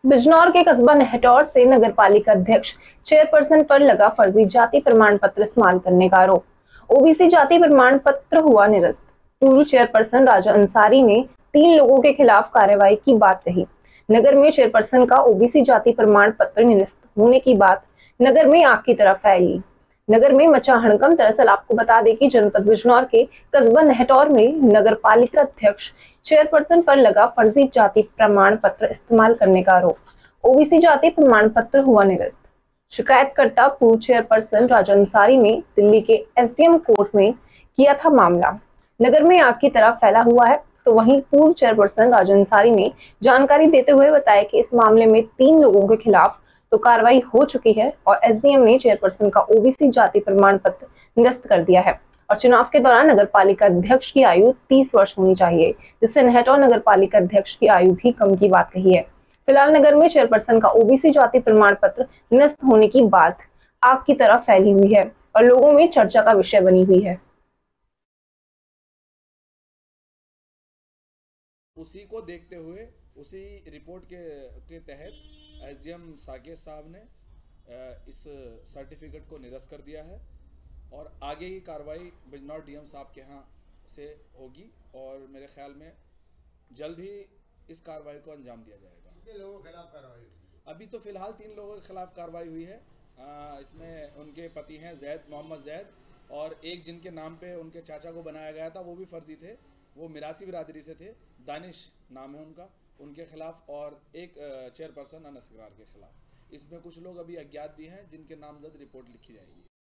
बिजनौर के कस्बा नेहटौर से नगरपालिका अध्यक्ष चेयरपर्सन पर लगा फर्जी जाति प्रमाण पत्र इस्तेमाल करने का आरोप। ओबीसी जाति प्रमाण पत्र हुआ निरस्त। पूर्व चेयरपर्सन राजा अंसारी ने 3 लोगों के खिलाफ कार्रवाई की बात कही। नगर में चेयरपर्सन का ओबीसी जाति प्रमाण पत्र निरस्त होने की बात नगर में आग की तरह फैली। नगर में मचा हड़कंप। दरअसल आपको बता दें कि जनपद बिजनौर के कस्बा नेहटौर में नगर पालिका अध्यक्ष चेयरपर्सन पर लगा फर्जी जाति प्रमाण पत्र इस्तेमाल करने का आरोप। ओबीसी जाति प्रमाण पत्र हुआ निरस्त। शिकायतकर्ता पूर्व चेयरपर्सन राजा अंसारी ने दिल्ली के एसडीएम कोर्ट में किया था मामला। नगर में आग की तरह फैला हुआ है। तो वहीं पूर्व चेयरपर्सन राजा अंसारी ने जानकारी देते हुए बताया कि इस मामले में 3 लोगों के खिलाफ तो कार्रवाई हो चुकी है और एसडीएम ने चेयरपर्सन का ओबीसी जाति प्रमाण पत्र निरस्त कर दिया है। और चुनाव के दौरान नगर पालिका अध्यक्ष की आयु 30 वर्ष होनी चाहिए, जिससे नेहटौर नगर पालिका अध्यक्ष की आयु भी कम की बात कही है। फिलहाल नगर में चेयरपर्सन का ओबीसी जाति प्रमाण पत्र निरस्त होने की बात आग की तरह फैली हुई है और लोगों में चर्चा का विषय बनी हुई है। उसी को देखते हुए उसी रिपोर्ट के तहत एसडीएम साकेत साहब ने इस सर्टिफिकेट को निरस्त कर दिया है और आगे की कार्रवाई बिजनौर डीएम साहब के यहाँ से होगी और मेरे ख्याल में जल्द ही इस कार्रवाई को अंजाम दिया जाएगा। कितने लोगों के खिलाफ कार्रवाई हुई है? अभी तो फिलहाल 3 लोगों के खिलाफ कार्रवाई हुई है। इसमें उनके पति हैं मोहम्मद जैद, और एक जिनके नाम पे उनके चाचा को बनाया गया था वो भी फर्जी थे, वो मिरासी बिरादरी से थे, दानिश नाम है उनका, उनके खिलाफ, और एक चेयरपर्सन अनस इकरार के खिलाफ। इसमें कुछ लोग अभी अज्ञात भी हैं जिनके नामजद रिपोर्ट लिखी जाएगी।